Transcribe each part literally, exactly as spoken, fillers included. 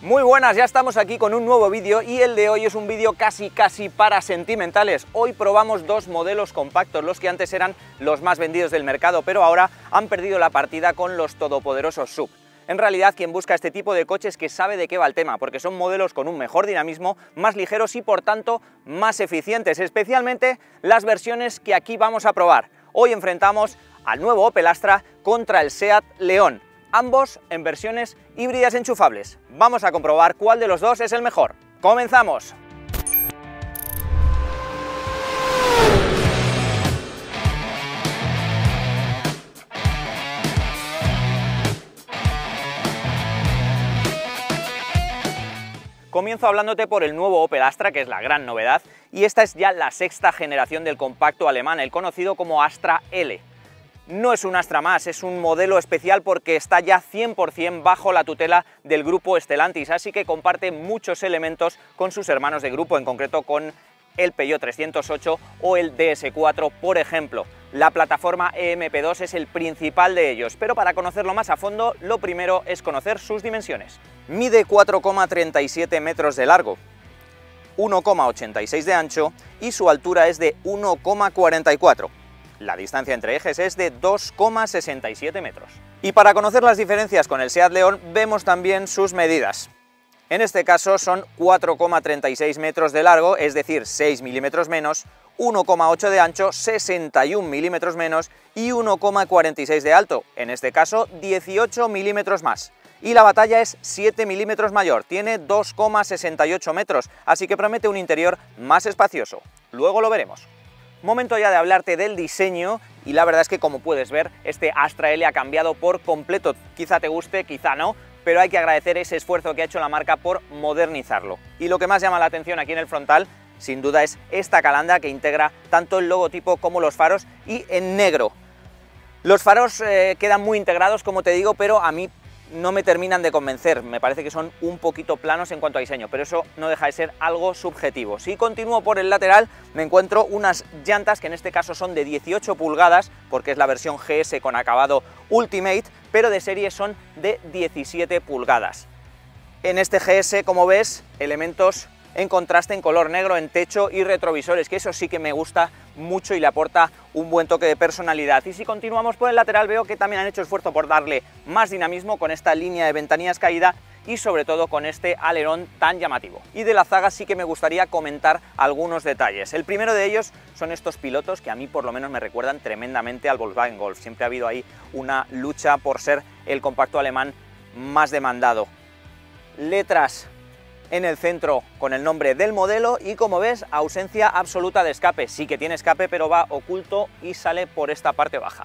Muy buenas, ya estamos aquí con un nuevo vídeo y el de hoy es un vídeo casi casi para sentimentales. Hoy probamos dos modelos compactos, los que antes eran los más vendidos del mercado, pero ahora han perdido la partida con los todopoderosos S U V. En realidad, quien busca este tipo de coches que sabe de qué va el tema, porque son modelos con un mejor dinamismo, más ligeros y por tanto más eficientes, especialmente las versiones que aquí vamos a probar. Hoy enfrentamos al nuevo Opel Astra contra el SEAT León, ambos en versiones híbridas enchufables. Vamos a comprobar cuál de los dos es el mejor. ¡Comenzamos! Comienzo hablándote por el nuevo Opel Astra, que es la gran novedad, y esta es ya la sexta generación del compacto alemán, el conocido como Astra L. No es un Astra más, es un modelo especial porque está ya cien por cien bajo la tutela del grupo Stellantis, así que comparte muchos elementos con sus hermanos de grupo, en concreto con el Peugeot trescientos ocho o el D S cuatro, por ejemplo. La plataforma E M P dos es el principal de ellos, pero para conocerlo más a fondo, lo primero es conocer sus dimensiones. Mide cuatro coma treinta y siete metros de largo, uno coma ochenta y seis de ancho y su altura es de uno coma cuarenta y cuatro. La distancia entre ejes es de dos coma sesenta y siete metros. Y para conocer las diferencias con el SEAT León, vemos también sus medidas. En este caso son cuatro coma treinta y seis metros de largo, es decir, seis milímetros menos, uno coma ocho de ancho, sesenta y un milímetros menos y uno coma cuarenta y seis de alto, en este caso dieciocho milímetros más. Y la batalla es siete milímetros mayor, tiene dos coma sesenta y ocho metros, así que promete un interior más espacioso. Luego lo veremos. Momento ya de hablarte del diseño y la verdad es que, como puedes ver, este Astra L ha cambiado por completo. Quizá te guste, quizá no, pero hay que agradecer ese esfuerzo que ha hecho la marca por modernizarlo. Y lo que más llama la atención aquí en el frontal, sin duda, es esta calandra que integra tanto el logotipo como los faros y en negro. Los faros eh, quedan muy integrados, como te digo, pero a mí no me terminan de convencer, me parece que son un poquito planos en cuanto a diseño, pero eso no deja de ser algo subjetivo. Si continúo por el lateral, me encuentro unas llantas que en este caso son de dieciocho pulgadas, porque es la versión G S con acabado Ultimate, pero de serie son de diecisiete pulgadas. En este G S, como ves, elementos en contraste en color negro en techo y retrovisores, que eso sí que me gusta mucho y le aporta un buen toque de personalidad. Y si continuamos por el lateral, veo que también han hecho esfuerzo por darle más dinamismo con esta línea de ventanillas caída y sobre todo con este alerón tan llamativo. Y de la zaga sí que me gustaría comentar algunos detalles. El primero de ellos son estos pilotos que a mí por lo menos me recuerdan tremendamente al Volkswagen Golf. Siempre ha habido ahí una lucha por ser el compacto alemán más demandado. Letras en el centro con el nombre del modelo y, como ves, ausencia absoluta de escape. Sí que tiene escape, pero va oculto y sale por esta parte baja.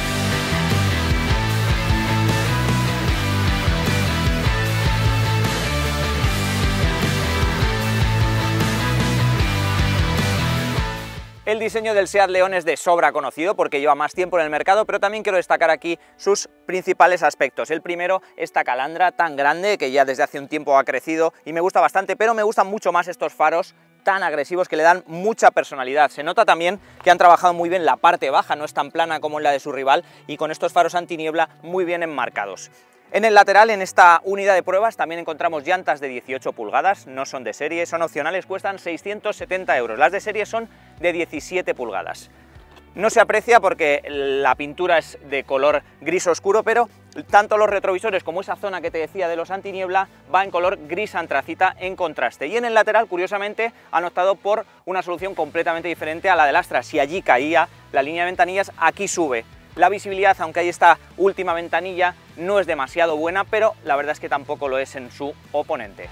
El diseño del SEAT León es de sobra conocido porque lleva más tiempo en el mercado, pero también quiero destacar aquí sus principales aspectos. El primero, esta calandra tan grande que ya desde hace un tiempo ha crecido y me gusta bastante, pero me gustan mucho más estos faros tan agresivos que le dan mucha personalidad. Se nota también que han trabajado muy bien la parte baja, no es tan plana como en la de su rival, y con estos faros antiniebla muy bien enmarcados. En el lateral, en esta unidad de pruebas, también encontramos llantas de dieciocho pulgadas, no son de serie, son opcionales, cuestan seiscientos setenta euros. Las de serie son de diecisiete pulgadas. No se aprecia porque la pintura es de color gris oscuro, pero tanto los retrovisores como esa zona que te decía de los antiniebla va en color gris antracita en contraste. Y en el lateral, curiosamente, han optado por una solución completamente diferente a la del Astra. Si allí caía la línea de ventanillas, aquí sube. La visibilidad, aunque hay esta última ventanilla, no es demasiado buena, pero la verdad es que tampoco lo es en su oponente.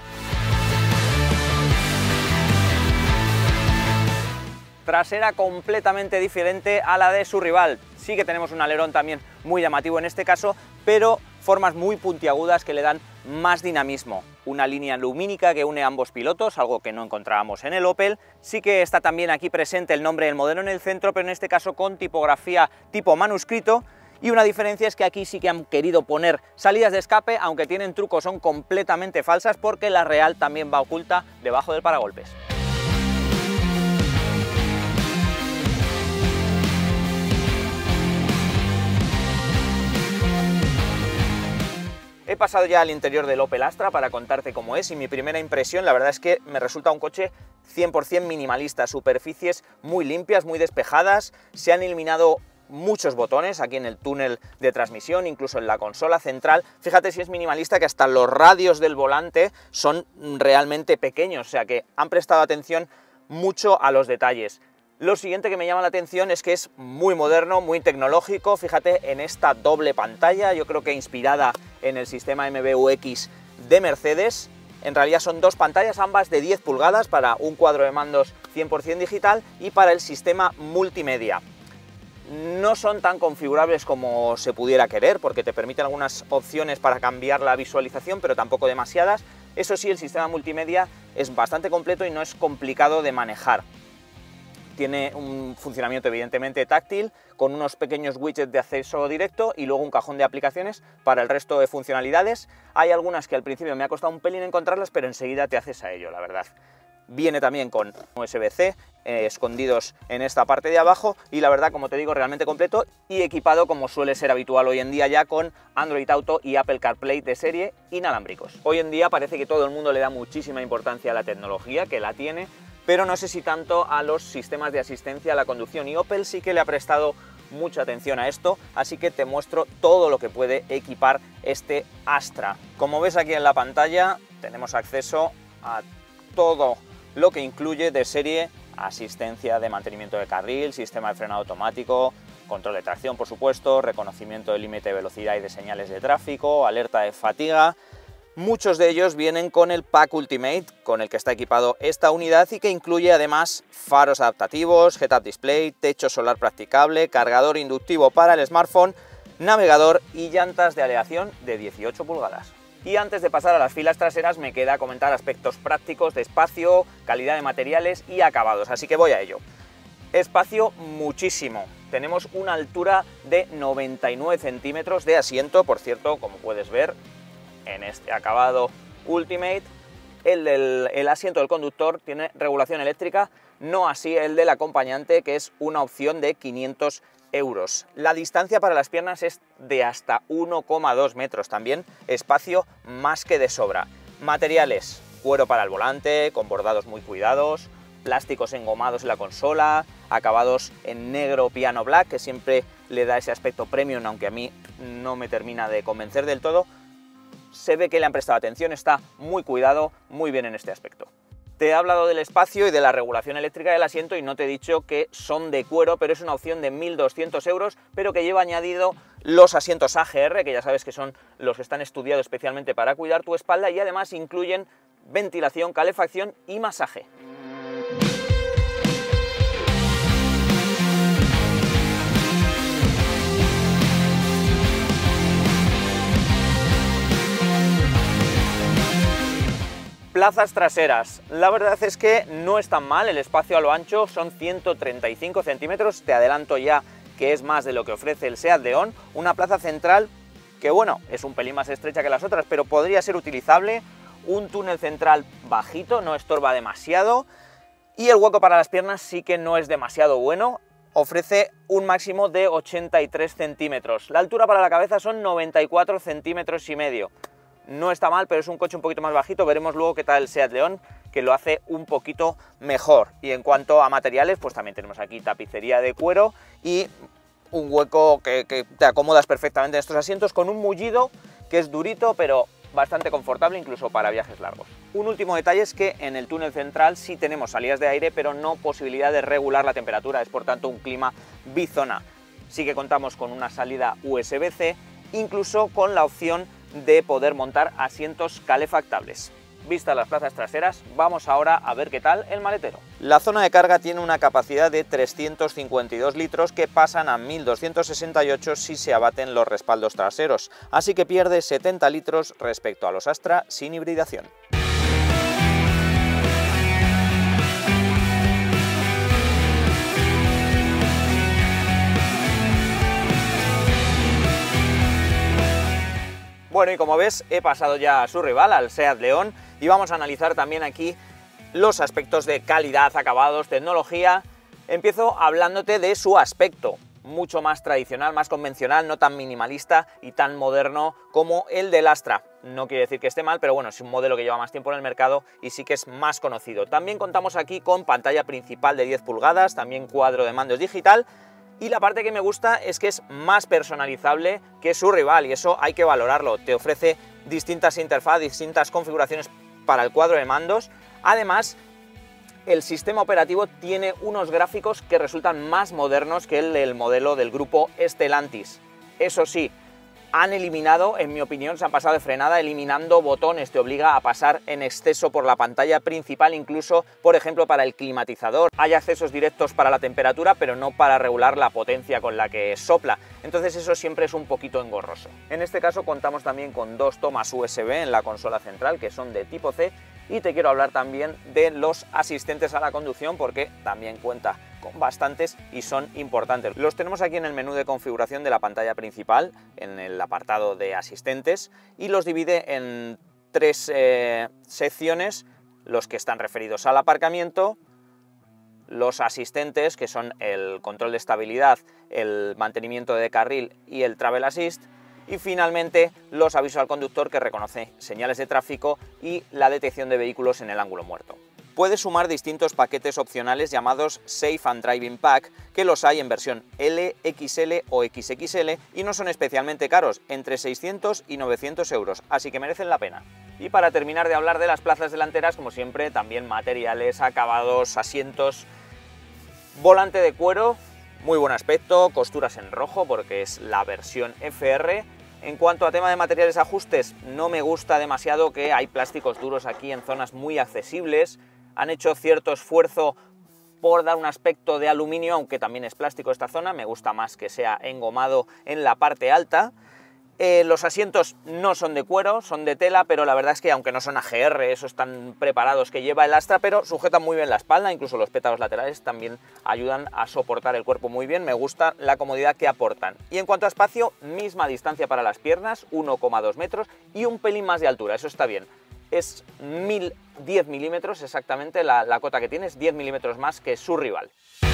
Trasera completamente diferente a la de su rival. Sí que tenemos un alerón también muy llamativo en este caso, pero formas muy puntiagudas que le dan más dinamismo. Una línea lumínica que une ambos pilotos, algo que no encontrábamos en el Opel. Sí que está también aquí presente el nombre del modelo en el centro, pero en este caso con tipografía tipo manuscrito. Y una diferencia es que aquí sí que han querido poner salidas de escape, aunque tienen trucos, son completamente falsas porque la real también va oculta debajo del paragolpes. He pasado ya al interior del Opel Astra para contarte cómo es y mi primera impresión, la verdad es que me resulta un coche cien por cien minimalista, superficies muy limpias, muy despejadas, se han eliminado muchos botones aquí en el túnel de transmisión, incluso en la consola central. Fíjate si es minimalista que hasta los radios del volante son realmente pequeños, o sea que han prestado atención mucho a los detalles. Lo siguiente que me llama la atención es que es muy moderno, muy tecnológico. Fíjate en esta doble pantalla, yo creo que inspirada en el sistema M B U X de Mercedes. En realidad son dos pantallas, ambas de diez pulgadas para un cuadro de mandos cien por cien digital y para el sistema multimedia. No son tan configurables como se pudiera querer, porque te permiten algunas opciones para cambiar la visualización, pero tampoco demasiadas. Eso sí, el sistema multimedia es bastante completo y no es complicado de manejar. Tiene un funcionamiento evidentemente táctil, con unos pequeños widgets de acceso directo y luego un cajón de aplicaciones para el resto de funcionalidades. Hay algunas que al principio me ha costado un pelín encontrarlas, pero enseguida te haces a ello, la verdad. Viene también con U S B C eh, escondidos en esta parte de abajo y la verdad, como te digo, realmente completo y equipado como suele ser habitual hoy en día ya con Android Auto y Apple CarPlay de serie inalámbricos. Hoy en día parece que todo el mundo le da muchísima importancia a la tecnología, que la tiene, pero no sé si tanto a los sistemas de asistencia a la conducción, y Opel sí que le ha prestado mucha atención a esto, así que te muestro todo lo que puede equipar este Astra. Como ves aquí en la pantalla, tenemos acceso a todo lo que incluye de serie: asistencia de mantenimiento de carril, sistema de frenado automático, control de tracción, por supuesto, reconocimiento del límite de velocidad y de señales de tráfico, alerta de fatiga. Muchos de ellos vienen con el Pack Ultimate, con el que está equipado esta unidad y que incluye además faros adaptativos, head-up display, techo solar practicable, cargador inductivo para el smartphone, navegador y llantas de aleación de dieciocho pulgadas. Y antes de pasar a las filas traseras me queda comentar aspectos prácticos de espacio, calidad de materiales y acabados, así que voy a ello. Espacio muchísimo, tenemos una altura de noventa y nueve centímetros de asiento, por cierto, como puedes ver en este acabado Ultimate, el, del, el asiento del conductor tiene regulación eléctrica, no así el del acompañante, que es una opción de quinientos euros. La distancia para las piernas es de hasta uno coma dos metros, también espacio más que de sobra. Materiales: cuero para el volante, con bordados muy cuidados, plásticos engomados en la consola, acabados en negro piano black, que siempre le da ese aspecto premium, aunque a mí no me termina de convencer del todo. Se ve que le han prestado atención, está muy cuidado, muy bien en este aspecto. Te he hablado del espacio y de la regulación eléctrica del asiento y no te he dicho que son de cuero, pero es una opción de mil doscientos euros, pero que lleva añadido los asientos A G R, que ya sabes que son los que están estudiados especialmente para cuidar tu espalda, y además incluyen ventilación, calefacción y masaje. Plazas traseras. La verdad es que no es tan mal, el espacio a lo ancho son ciento treinta y cinco centímetros, te adelanto ya que es más de lo que ofrece el Seat León. Una plaza central que, bueno, es un pelín más estrecha que las otras, pero podría ser utilizable. Un túnel central bajito, no estorba demasiado, y el hueco para las piernas sí que no es demasiado bueno. Ofrece un máximo de ochenta y tres centímetros. La altura para la cabeza son noventa y cuatro centímetros y medio. No está mal, pero es un coche un poquito más bajito. Veremos luego qué tal el Seat León, que lo hace un poquito mejor. Y en cuanto a materiales, pues también tenemos aquí tapicería de cuero y un hueco que, que te acomodas perfectamente en estos asientos, con un mullido que es durito, pero bastante confortable incluso para viajes largos. Un último detalle es que en el túnel central sí tenemos salidas de aire, pero no posibilidad de regular la temperatura. Es por tanto un clima bizona. Sí que contamos con una salida U S B C, incluso con la opción de poder montar asientos calefactables. Vistas las plazas traseras, vamos ahora a ver qué tal el maletero. La zona de carga tiene una capacidad de trescientos cincuenta y dos litros que pasan a mil doscientos sesenta y ocho si se abaten los respaldos traseros, así que pierde setenta litros respecto a los Astra sin hibridación. Bueno, y como ves, he pasado ya a su rival, al Seat León, y vamos a analizar también aquí los aspectos de calidad, acabados, tecnología. Empiezo hablándote de su aspecto. mucho más tradicional, más convencional, no tan minimalista y tan moderno como el del Astra. No quiere decir que esté mal, pero bueno, es un modelo que lleva más tiempo en el mercado y sí que es más conocido. También contamos aquí con pantalla principal de diez pulgadas, también cuadro de mandos digital, y la parte que me gusta es que es más personalizable que su rival y eso hay que valorarlo. Te ofrece distintas interfaces, distintas configuraciones para el cuadro de mandos. Además, el sistema operativo tiene unos gráficos que resultan más modernos que el del modelo del grupo Stellantis. Eso sí, han eliminado, en mi opinión, se han pasado de frenada eliminando botones, te obliga a pasar en exceso por la pantalla principal, incluso, por ejemplo, para el climatizador. Hay accesos directos para la temperatura, pero no para regular la potencia con la que sopla. Entonces eso siempre es un poquito engorroso. En este caso contamos también con dos tomas U S B en la consola central, que son de tipo C, y te quiero hablar también de los asistentes a la conducción, porque también cuenta con bastantes y son importantes. Los tenemos aquí en el menú de configuración de la pantalla principal, en el apartado de asistentes, y los divide en tres eh, secciones: los que están referidos al aparcamiento, los asistentes, que son el control de estabilidad, el mantenimiento de carril y el Travel Assist, y finalmente los avisos al conductor, que reconoce señales de tráfico y la detección de vehículos en el ángulo muerto. Puedes sumar distintos paquetes opcionales llamados Safe and Driving Pack, que los hay en versión L, X L o X X L y no son especialmente caros, entre seiscientos y novecientos euros, así que merecen la pena. Y para terminar de hablar de las plazas delanteras, como siempre, también materiales, acabados, asientos, volante de cuero, muy buen aspecto, costuras en rojo porque es la versión F R. En cuanto a tema de materiales ajustes, no me gusta demasiado que hay plásticos duros aquí en zonas muy accesibles. Han hecho cierto esfuerzo por dar un aspecto de aluminio, aunque también es plástico esta zona. Me gusta más que sea engomado en la parte alta. Eh, los asientos no son de cuero, son de tela, pero la verdad es que aunque no son A G R, esos tan preparados que lleva el Astra, pero sujetan muy bien la espalda, incluso los pétalos laterales también ayudan a soportar el cuerpo muy bien. Me gusta la comodidad que aportan. Y en cuanto a espacio, misma distancia para las piernas, uno coma dos metros y un pelín más de altura, eso está bien. Es mil diez milímetros exactamente la, la cota que tiene, es diez milímetros más que su rival.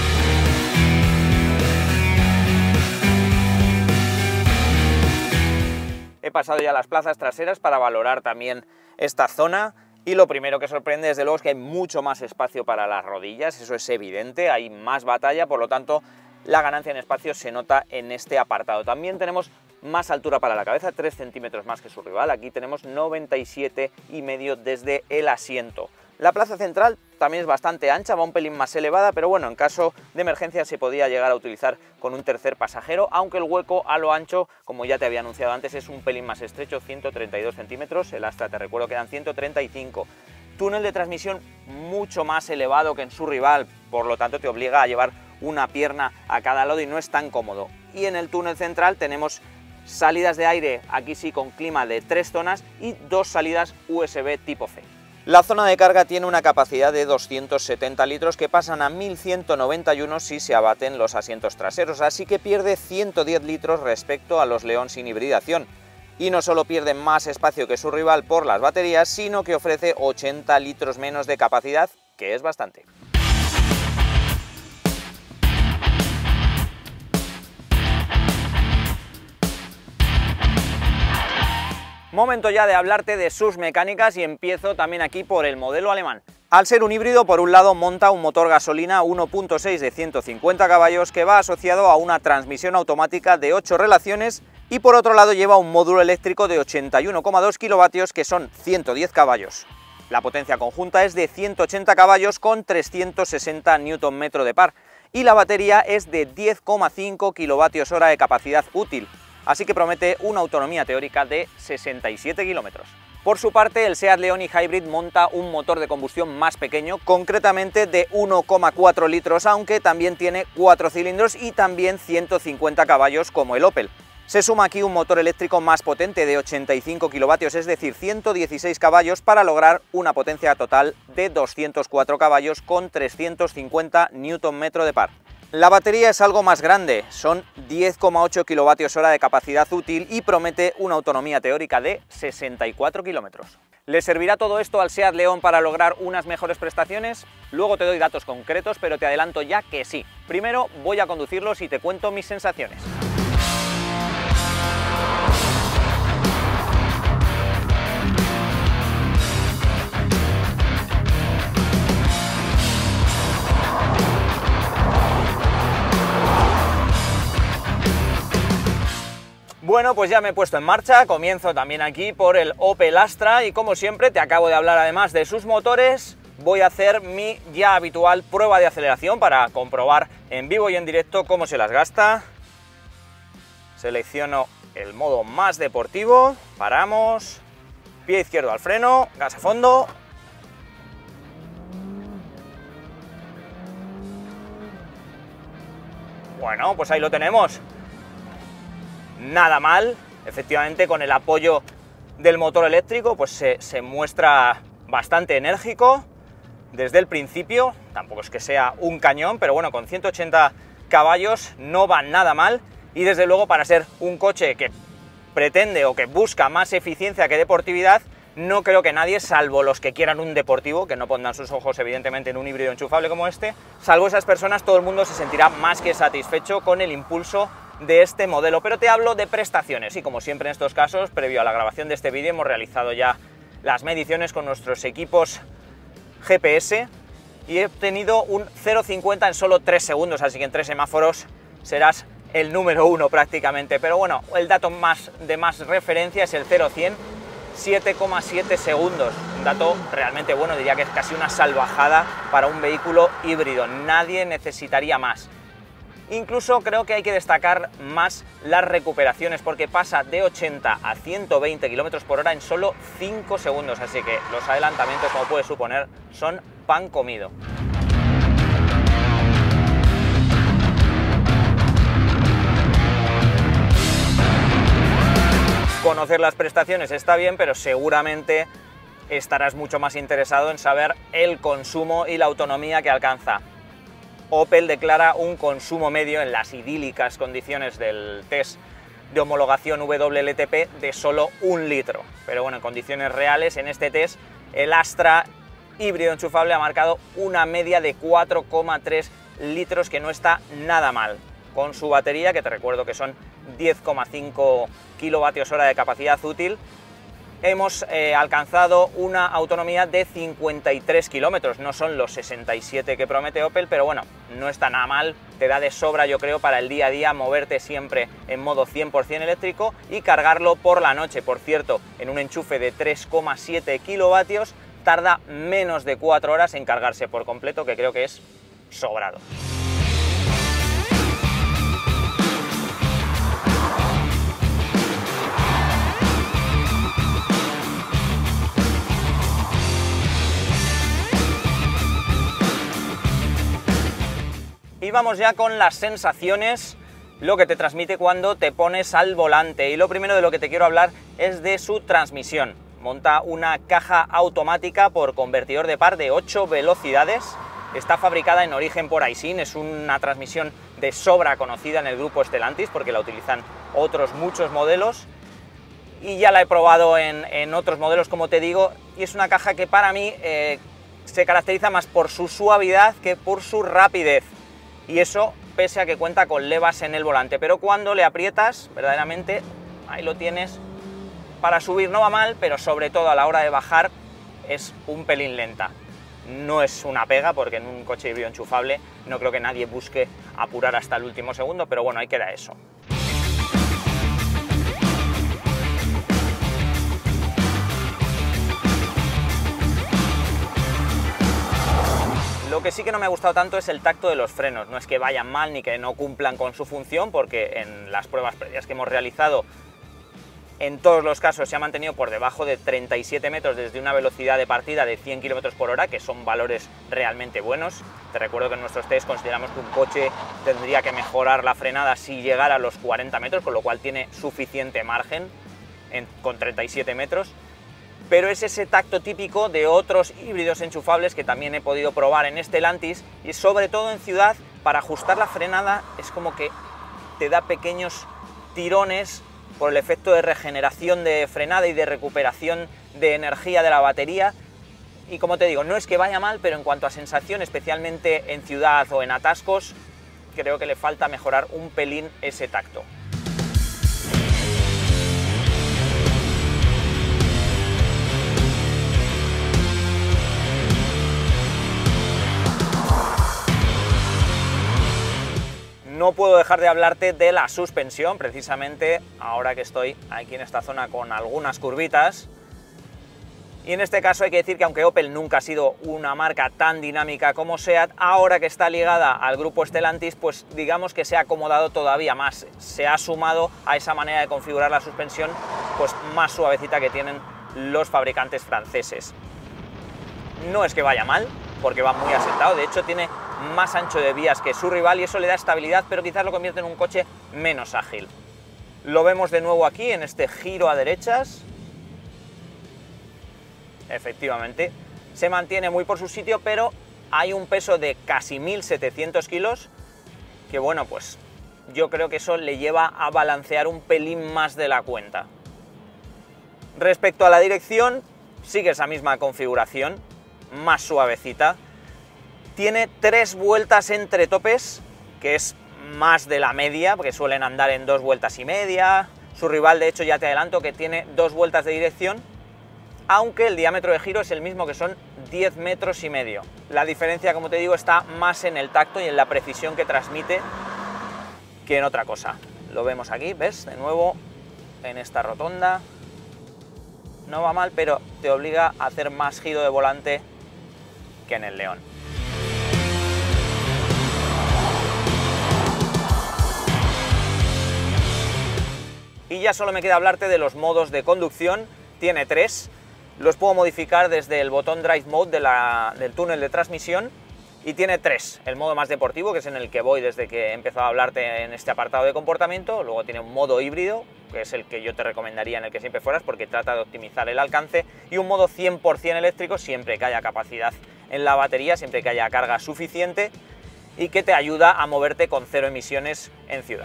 He pasado ya a las plazas traseras para valorar también esta zona y lo primero que sorprende desde luego es que hay mucho más espacio para las rodillas, eso es evidente, hay más batalla, por lo tanto la ganancia en espacio se nota en este apartado. También tenemos más altura para la cabeza, tres centímetros más que su rival, aquí tenemos noventa y siete y medio desde el asiento. La plaza central también es bastante ancha, va un pelín más elevada, pero bueno, en caso de emergencia se podía llegar a utilizar con un tercer pasajero, aunque el hueco a lo ancho, como ya te había anunciado antes, es un pelín más estrecho, ciento treinta y dos centímetros, el Astra te recuerdo que eran ciento treinta y cinco. Túnel de transmisión mucho más elevado que en su rival, por lo tanto te obliga a llevar una pierna a cada lado y no es tan cómodo. Y en el túnel central tenemos salidas de aire, aquí sí con clima de tres zonas y dos salidas U S B tipo C. La zona de carga tiene una capacidad de doscientos setenta litros que pasan a mil ciento noventa y uno si se abaten los asientos traseros, así que pierde ciento diez litros respecto a los León sin hibridación. Y no solo pierde más espacio que su rival por las baterías, sino que ofrece ochenta litros menos de capacidad, que es bastante. Momento ya de hablarte de sus mecánicas y empiezo también aquí por el modelo alemán. Al ser un híbrido, por un lado monta un motor gasolina uno punto seis de ciento cincuenta caballos que va asociado a una transmisión automática de ocho relaciones y por otro lado lleva un módulo eléctrico de ochenta y uno coma dos kilovatios que son ciento diez caballos. La potencia conjunta es de ciento ochenta caballos con trescientos sesenta newton metro de par y la batería es de diez coma cinco kilovatios hora de capacidad útil. Así que promete una autonomía teórica de sesenta y siete kilómetros. Por su parte, el Seat León e-Hybrid monta un motor de combustión más pequeño, concretamente de uno coma cuatro litros, aunque también tiene cuatro cilindros y también ciento cincuenta caballos como el Opel. Se suma aquí un motor eléctrico más potente de ochenta y cinco kilovatios, es decir, ciento dieciséis caballos, para lograr una potencia total de doscientos cuatro caballos con trescientos cincuenta newton metro de par. La batería es algo más grande, son diez coma ocho kilovatios hora de capacidad útil y promete una autonomía teórica de sesenta y cuatro kilómetros. ¿Le servirá todo esto al SEAT León para lograr unas mejores prestaciones? Luego te doy datos concretos, pero te adelanto ya que sí. Primero voy a conducirlos y te cuento mis sensaciones. Bueno, pues ya me he puesto en marcha, comienzo también aquí por el Opel Astra y como siempre te acabo de hablar además de sus motores, voy a hacer mi ya habitual prueba de aceleración para comprobar en vivo y en directo cómo se las gasta. Selecciono el modo más deportivo, paramos, pie izquierdo al freno, gas a fondo. Bueno, pues ahí lo tenemos. Nada mal, efectivamente con el apoyo del motor eléctrico pues se, se muestra bastante enérgico desde el principio, tampoco es que sea un cañón, pero bueno, con ciento ochenta caballos no va nada mal y desde luego para ser un coche que pretende o que busca más eficiencia que deportividad, no creo que nadie, salvo los que quieran un deportivo, que no pondrán sus ojos evidentemente en un híbrido enchufable como este, salvo esas personas, todo el mundo se sentirá más que satisfecho con el impulso de este modelo, pero te hablo de prestaciones y como siempre en estos casos, previo a la grabación de este vídeo hemos realizado ya las mediciones con nuestros equipos G P S y he obtenido un cero coma cincuenta en solo tres segundos, así que en tres semáforos serás el número uno prácticamente, pero bueno, el dato más de más referencia es el cero a cien, siete coma siete segundos, un dato realmente bueno, diría que es casi una salvajada para un vehículo híbrido, nadie necesitaría más. Incluso creo que hay que destacar más las recuperaciones porque pasa de ochenta a ciento veinte kilómetros por hora en solo cinco segundos, así que los adelantamientos, como puedes suponer, son pan comido. Conocer las prestaciones está bien, pero seguramente estarás mucho más interesado en saber el consumo y la autonomía que alcanza. Opel declara un consumo medio en las idílicas condiciones del test de homologación W L T P de solo un litro. Pero bueno, en condiciones reales, en este test, el Astra híbrido enchufable ha marcado una media de cuatro coma tres litros, que no está nada mal. Con su batería, que te recuerdo que son diez coma cinco kilovatios hora de capacidad útil, hemos eh, alcanzado una autonomía de cincuenta y tres kilómetros, no son los sesenta y siete que promete Opel, pero bueno, no está nada mal, te da de sobra yo creo para el día a día moverte siempre en modo cien por cien eléctrico y cargarlo por la noche. Por cierto, en un enchufe de tres coma siete kilovatios tarda menos de cuatro horas en cargarse por completo, que creo que es sobrado. Y vamos ya con las sensaciones, lo que te transmite cuando te pones al volante. Y lo primero de lo que te quiero hablar es de su transmisión. Monta una caja automática por convertidor de par de ocho velocidades. Está fabricada en origen por Aisin, es una transmisión de sobra conocida en el grupo Stellantis porque la utilizan otros muchos modelos. Y ya la he probado en, en otros modelos, como te digo, y es una caja que para mí eh, se caracteriza más por su suavidad que por su rapidez. Y eso pese a que cuenta con levas en el volante, pero cuando le aprietas, verdaderamente, ahí lo tienes, para subir no va mal, pero sobre todo a la hora de bajar es un pelín lenta. No es una pega, porque en un coche híbrido enchufable no creo que nadie busque apurar hasta el último segundo, pero bueno, ahí queda eso. Lo que sí que no me ha gustado tanto es el tacto de los frenos. No es que vayan mal ni que no cumplan con su función, porque en las pruebas previas que hemos realizado, en todos los casos se ha mantenido por debajo de treinta y siete metros desde una velocidad de partida de cien kilómetros por hora, que son valores realmente buenos. Te recuerdo que en nuestros test consideramos que un coche tendría que mejorar la frenada si llegara a los cuarenta metros, con lo cual tiene suficiente margen en, con treinta y siete metros. Pero es ese tacto típico de otros híbridos enchufables que también he podido probar en Stellantis, y sobre todo en ciudad, para ajustar la frenada es como que te da pequeños tirones por el efecto de regeneración de frenada y de recuperación de energía de la batería. Y como te digo, no es que vaya mal, pero en cuanto a sensación, especialmente en ciudad o en atascos, creo que le falta mejorar un pelín ese tacto. No puedo dejar de hablarte de la suspensión, precisamente ahora que estoy aquí en esta zona con algunas curvitas. Y en este caso hay que decir que aunque Opel nunca ha sido una marca tan dinámica como SEAT, ahora que está ligada al grupo Stellantis, pues digamos que se ha acomodado todavía más. Se ha sumado a esa manera de configurar la suspensión pues más suavecita que tienen los fabricantes franceses. No es que vaya mal, porque va muy asentado, de hecho tiene más ancho de vías que su rival y eso le da estabilidad, pero quizás lo convierte en un coche menos ágil. Lo vemos de nuevo aquí en este giro a derechas. Efectivamente, se mantiene muy por su sitio, pero hay un peso de casi mil setecientos kilos, que bueno, pues yo creo que eso le lleva a balancear un pelín más de la cuenta. Respecto a la dirección, sigue esa misma configuración, más suavecita. Tiene tres vueltas entre topes, que es más de la media, porque suelen andar en dos vueltas y media. Su rival, de hecho, ya te adelanto que tiene dos vueltas de dirección, aunque el diámetro de giro es el mismo, que son diez metros y medio. La diferencia, como te digo, está más en el tacto y en la precisión que transmite que en otra cosa. Lo vemos aquí, ¿ves? De nuevo, en esta rotonda. No va mal, pero te obliga a hacer más giro de volante que en el León. Y ya solo me queda hablarte de los modos de conducción. Tiene tres. Los puedo modificar desde el botón Drive Mode de la, del túnel de transmisión. Y tiene tres. El modo más deportivo, que es en el que voy desde que he empezado a hablarte en este apartado de comportamiento. Luego tiene un modo híbrido, que es el que yo te recomendaría en el que siempre fueras, porque trata de optimizar el alcance. Y un modo cien por cien eléctrico, siempre que haya capacidad en la batería, siempre que haya carga suficiente. Y que te ayuda a moverte con cero emisiones en ciudad.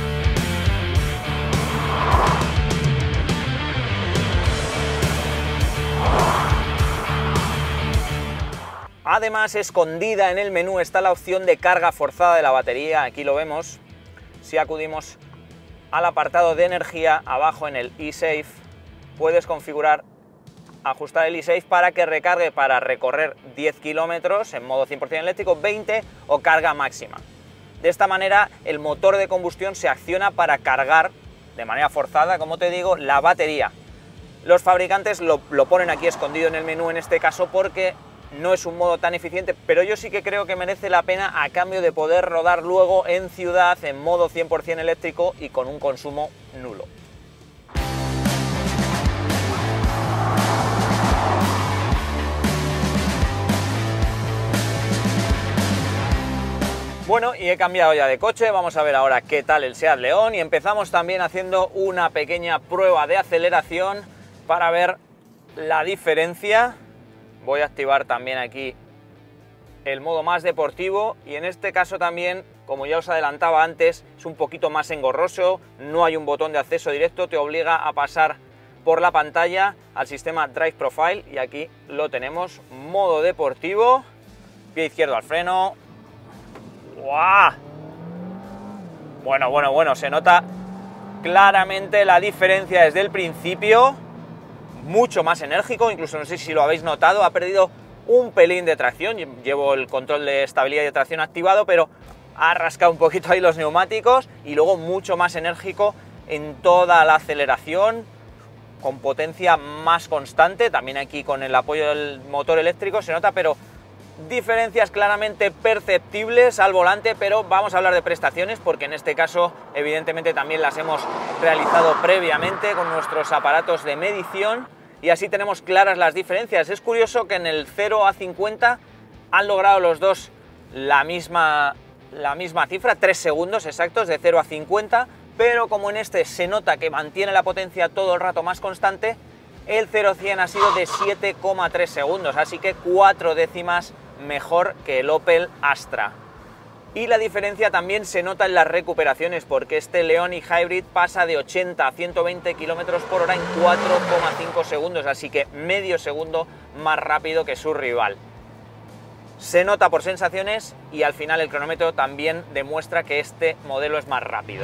Además, escondida en el menú está la opción de carga forzada de la batería. Aquí lo vemos. Si acudimos al apartado de energía, abajo en el eSafe, puedes configurar, ajustar el eSafe para que recargue para recorrer diez kilómetros en modo cien por cien eléctrico, veinte o carga máxima. De esta manera, el motor de combustión se acciona para cargar de manera forzada, como te digo, la batería. Los fabricantes lo, lo ponen aquí escondido en el menú en este caso porque no es un modo tan eficiente, pero yo sí que creo que merece la pena a cambio de poder rodar luego en ciudad en modo cien por cien eléctrico y con un consumo nulo. Bueno, y he cambiado ya de coche, vamos a ver ahora qué tal el SEAT León y empezamos también haciendo una pequeña prueba de aceleración para ver la diferencia. Voy a activar también aquí el modo más deportivo y en este caso también, como ya os adelantaba antes, es un poquito más engorroso, no hay un botón de acceso directo, te obliga a pasar por la pantalla al sistema Drive Profile y aquí lo tenemos, modo deportivo, pie izquierdo al freno. ¡Guau! Bueno, bueno, bueno, se nota claramente la diferencia desde el principio. Mucho más enérgico, incluso no sé si lo habéis notado, ha perdido un pelín de tracción. Llevo el control de estabilidad y de tracción activado, pero ha rascado un poquito ahí los neumáticos y luego mucho más enérgico en toda la aceleración, con potencia más constante. También aquí con el apoyo del motor eléctrico se nota, pero diferencias claramente perceptibles al volante. Pero vamos a hablar de prestaciones porque en este caso evidentemente también las hemos realizado previamente con nuestros aparatos de medición y así tenemos claras las diferencias. Es curioso que en el cero a cincuenta han logrado los dos la misma, la misma cifra, tres segundos exactos de cero a cincuenta, pero como en este se nota que mantiene la potencia todo el rato más constante, el cero a cien ha sido de siete coma tres segundos, así que cuatro décimas mejor que el Opel Astra. Y la diferencia también se nota en las recuperaciones, porque este León y Hybrid pasa de ochenta a ciento veinte kilómetros por hora en cuatro coma cinco segundos, así que medio segundo más rápido que su rival. Se nota por sensaciones y al final el cronómetro también demuestra que este modelo es más rápido.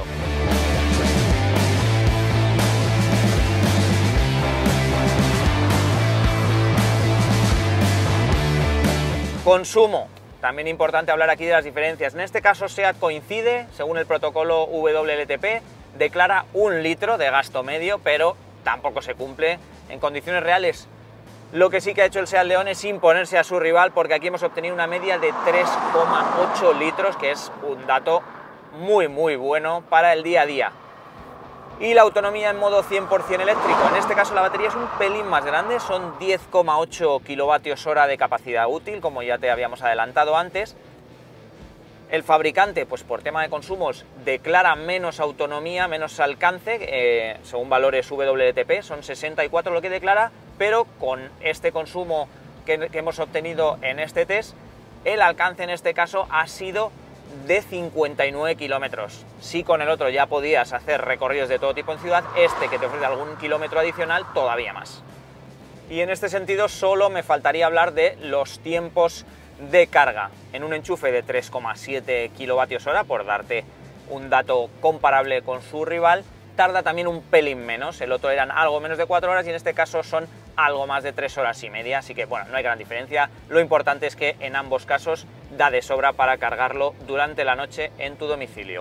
Consumo. También importante hablar aquí de las diferencias. En este caso SEAT coincide, según el protocolo W L T P, declara un litro de gasto medio, pero tampoco se cumple en condiciones reales. Lo que sí que ha hecho el SEAT León es imponerse a su rival, porque aquí hemos obtenido una media de tres coma ocho litros, que es un dato muy muy bueno para el día a día. Y la autonomía en modo cien por cien eléctrico. En este caso la batería es un pelín más grande, son diez coma ocho kilovatios hora de capacidad útil, como ya te habíamos adelantado antes. El fabricante, pues por tema de consumos, declara menos autonomía, menos alcance, eh, según valores W L T P, son sesenta y cuatro lo que declara, pero con este consumo que, que hemos obtenido en este test, el alcance en este caso ha sido de cincuenta y nueve kilómetros. Si con el otro ya podías hacer recorridos de todo tipo en ciudad, este que te ofrece algún kilómetro adicional, todavía más. Y en este sentido solo me faltaría hablar de los tiempos de carga. En un enchufe de tres coma siete kilovatios hora, por darte un dato comparable con su rival, tarda también un pelín menos. El otro eran algo menos de cuatro horas y en este caso son algo más de tres horas y media, así que bueno, no hay gran diferencia. Lo importante es que en ambos casos da de sobra para cargarlo durante la noche en tu domicilio.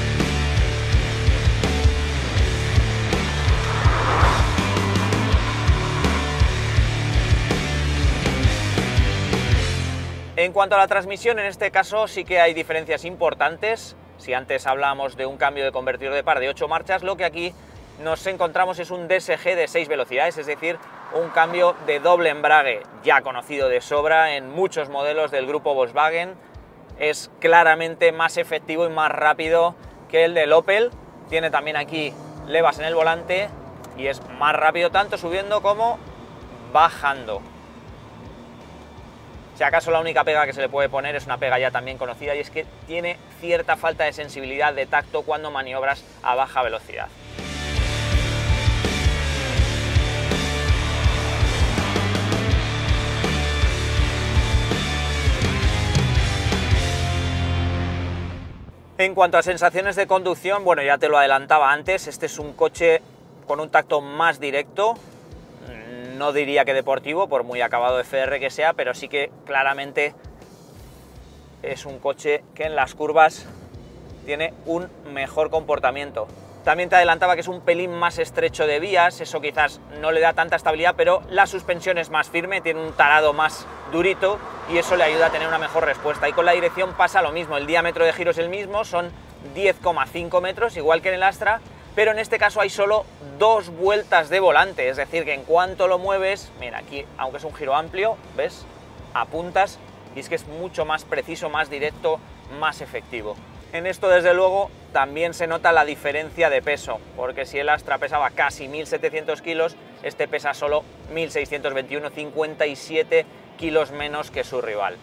En cuanto a la transmisión, en este caso sí que hay diferencias importantes. Si antes hablábamos de un cambio de convertidor de par de ocho marchas, lo que aquí nos encontramos es un D S G de seis velocidades, es decir, un cambio de doble embrague ya conocido de sobra en muchos modelos del grupo Volkswagen. Es claramente más efectivo y más rápido que el del Opel. Tiene también aquí levas en el volante y es más rápido tanto subiendo como bajando. Si acaso la única pega que se le puede poner es una pega ya también conocida, y es que tiene cierta falta de sensibilidad de tacto cuando maniobras a baja velocidad. En cuanto a sensaciones de conducción, bueno, ya te lo adelantaba antes, este es un coche con un tacto más directo. No diría que deportivo, por muy acabado F R que sea, pero sí que claramente es un coche que en las curvas tiene un mejor comportamiento. También te adelantaba que es un pelín más estrecho de vías, eso quizás no le da tanta estabilidad, pero la suspensión es más firme, tiene un tarado más durito y eso le ayuda a tener una mejor respuesta. Y con la dirección pasa lo mismo, el diámetro de giro es el mismo, son diez coma cinco metros, igual que en el Astra, pero en este caso hay solo dos vueltas de volante, es decir, que en cuanto lo mueves, mira, aquí, aunque es un giro amplio, ¿ves? Apuntas y es que es mucho más preciso, más directo, más efectivo. En esto, desde luego, también se nota la diferencia de peso, porque si el Astra pesaba casi mil setecientos kilos, este pesa solo mil seiscientos veintiuno, cincuenta y siete kilos menos que su rival.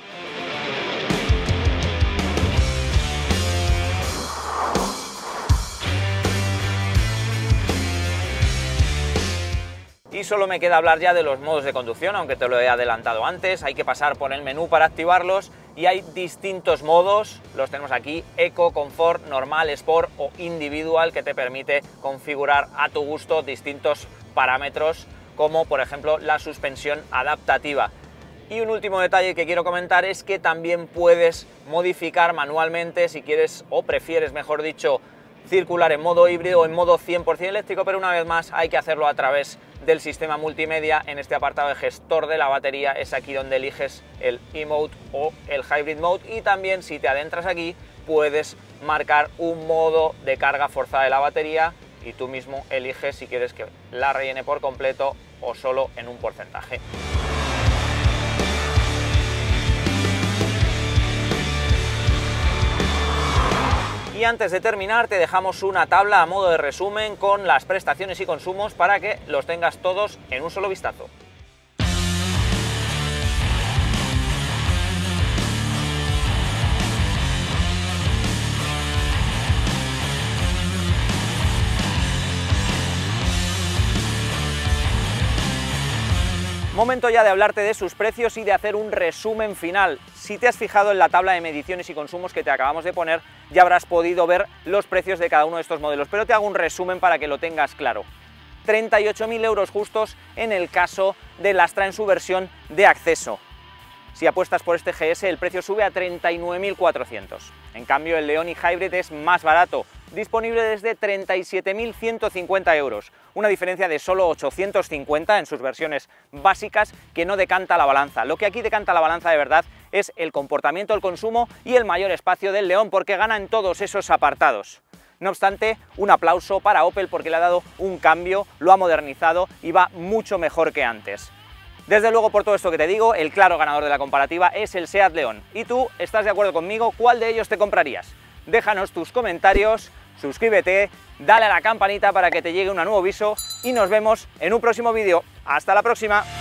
Y solo me queda hablar ya de los modos de conducción, aunque te lo he adelantado antes. Hay que pasar por el menú para activarlos y hay distintos modos. Los tenemos aquí: Eco, Confort, Normal, Sport o Individual, que te permite configurar a tu gusto distintos parámetros, como por ejemplo la suspensión adaptativa. Y un último detalle que quiero comentar es que también puedes modificar manualmente, si quieres o prefieres, mejor dicho, circular en modo híbrido o en modo cien por cien eléctrico, pero una vez más hay que hacerlo a través del sistema multimedia. En este apartado de gestor de la batería es aquí donde eliges el e-mode o el hybrid mode, y también si te adentras aquí puedes marcar un modo de carga forzada de la batería y tú mismo eliges si quieres que la rellene por completo o solo en un porcentaje. Y antes de terminar te dejamos una tabla a modo de resumen con las prestaciones y consumos para que los tengas todos en un solo vistazo. Momento ya de hablarte de sus precios y de hacer un resumen final. Si te has fijado en la tabla de mediciones y consumos que te acabamos de poner, ya habrás podido ver los precios de cada uno de estos modelos, pero te hago un resumen para que lo tengas claro. treinta y ocho mil euros justos en el caso del Astra en su versión de acceso. Si apuestas por este G S, el precio sube a treinta y nueve mil cuatrocientos. En cambio, el León y Hybrid es más barato, disponible desde treinta y siete mil ciento cincuenta euros, una diferencia de solo ochocientos cincuenta en sus versiones básicas que no decanta la balanza. Lo que aquí decanta la balanza de verdad es el comportamiento, el consumo y el mayor espacio del León, porque gana en todos esos apartados. No obstante, un aplauso para Opel porque le ha dado un cambio, lo ha modernizado y va mucho mejor que antes. Desde luego, por todo esto que te digo, el claro ganador de la comparativa es el SEAT León. ¿Y tú estás de acuerdo conmigo? ¿Cuál de ellos te comprarías? Déjanos tus comentarios, suscríbete, dale a la campanita para que te llegue un nuevo aviso y nos vemos en un próximo vídeo. ¡Hasta la próxima!